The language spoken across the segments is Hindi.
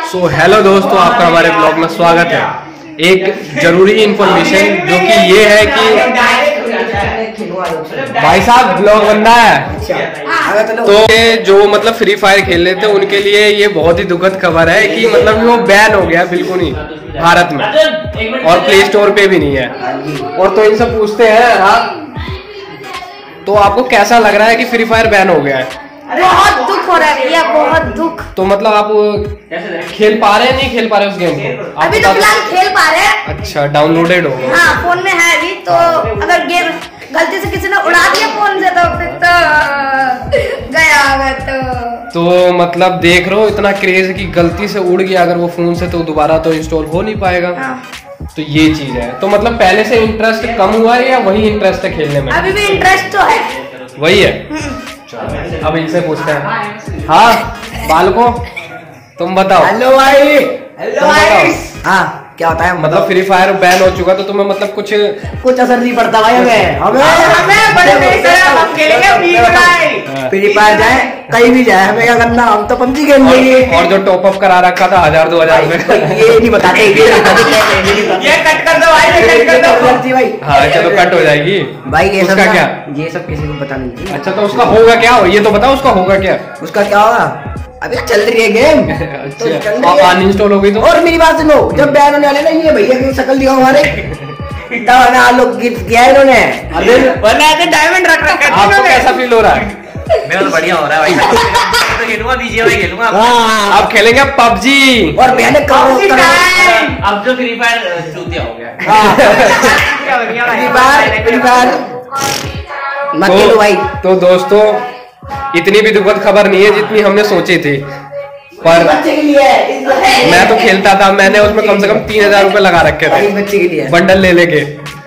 सो हेलो दोस्तों, आपका हमारे ब्लॉग में स्वागत है। एक जरूरी इंफॉर्मेशन जो कि ये है कि भाई साहब ब्लॉग बनना है तो ये जो मतलब फ्री फायर खेल रहे थे उनके लिए ये बहुत ही दुखद खबर है कि मतलब वो बैन हो गया बिल्कुल ही भारत में, और प्ले स्टोर पे भी नहीं है। और तो इनसे पूछते हैं आप, तो आपको कैसा लग रहा है कि फ्री फायर बैन हो गया है? बहुत दुख हो रहा है भैया, बहुत दुख। तो मतलब आप खेल पा रहे हैं, नहीं खेल पा रहे उस गेम को? अभी तो फिलहाल खेल पा रहे हैं। अच्छा, डाउनलोडेड होगा? हाँ, फोन में है अभी। तो अगर गेम गलती से किसी ने उड़ा दिया फोन से तो फिर तो गया होगा। तो मतलब देख रहे हो इतना क्रेज कि गलती से उड़ गया अगर वो फोन से तो दोबारा तो इंस्टॉल हो नहीं पाएगा। तो ये चीज है। तो मतलब पहले से इंटरेस्ट कम हुआ है या वही इंटरेस्ट है खेलने में? अभी भी इंटरेस्ट तो है, वही है। अब इनसे पूछते हैं। हाँ बालको, तुम बताओ। हेलो भाई। हेलो भाई। हाँ क्या होता है? मतलब फ्री फायर बैन हो चुका तो तुम्हें मतलब कुछ असर नहीं पड़ता भाई हमें फ्री फायर जाए कहीं भी जाए, हमें क्या करना, हम तो पबजी खेल लेंगे। और जो टॉप अप करा रखा था 1000-2000 रुपए, ये नहीं बताते। ये कट कर दो भाई, कट कर दो भाई। हाँ चलो कट हो जाएगी भाई। ये सब क्या? ये सब किसी को पता नहीं। अच्छा तो उसका होगा क्या? ये तो बताओ उसका होगा क्या? उसका क्या होगा? अभी चल रही है गेम। तो अनइंस्टॉल हो गई तो? और मेरी बात सुनो, जब बैन होने वाले ना, ये भैया की शक्ल दिखाओ हमारे, तब ना लोग गिफ्ट किया इन्होंने। डायमंड रख रखा है। आपको कैसा फील हो रहा है? मेरा तो बढ़िया हो रहा है भाई। तो खेलूंगा बीजीएमआई खेलूंगा। आप खेलेंगे पबजी और मैंने अब जो फ्री फायर चूतिया हो गया। तो दोस्तों इतनी भी दुखद खबर नहीं है जितनी हमने सोची थी, पर मैं तो खेलता था। मैंने उसमें कम से कम 3000 रुपए लगा रखे थे बंडल ले लेके।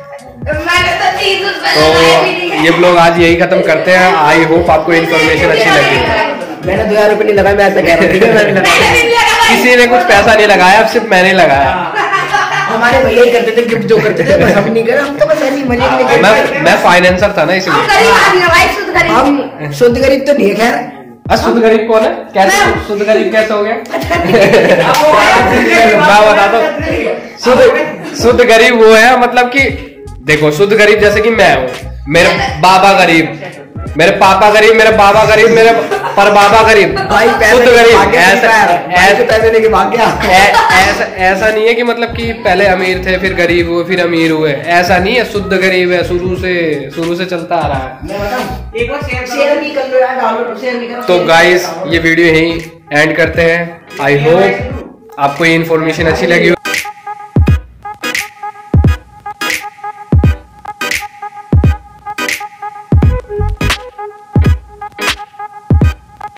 तो ये ब्लॉग आज यही खत्म करते हैं। आई होप आपको इन्फॉर्मेशन अच्छी लगी। मैंने 2000 रुपए नहीं लगाया, मैं ऐसा कह रहा हूँ। किसी ने कुछ पैसा नहीं लगाया, अब सिर्फ मैंने लगाया। हमारे भैया ही करते थे गिफ्ट, जो करते थे बस हम नहीं करे। हम तो बस ऐसे ही मजे के लिए। मैं फाइनेंसर था ना इसलिए। हम शुद्ध गरीब तो नहीं है। खैर शुद्ध गरीब कौन है? कैसे शुद्ध गरीब कैसे हो गया? मैं बताता हूँ। शुद्ध गरीब वो है मतलब कि देखो, शुद्ध गरीब जैसे कि मैं हूँ, मेरे बाबा गरीब, मेरे पापा गरीब, मेरे बाबा गरीब, मेरे पर बाबा गरीब, शुद्ध गरीब। ऐसे पैसे लेके भाग गया। ऐसा नहीं है कि मतलब कि पहले अमीर थे फिर गरीब हुए फिर अमीर हुए, ऐसा नहीं है। शुद्ध गरीब है, शुरू से चलता आ रहा है। तो गाइस ये वीडियो यहीं एंड करते हैं। आई होप आपको ये इन्फॉर्मेशन अच्छी लगी।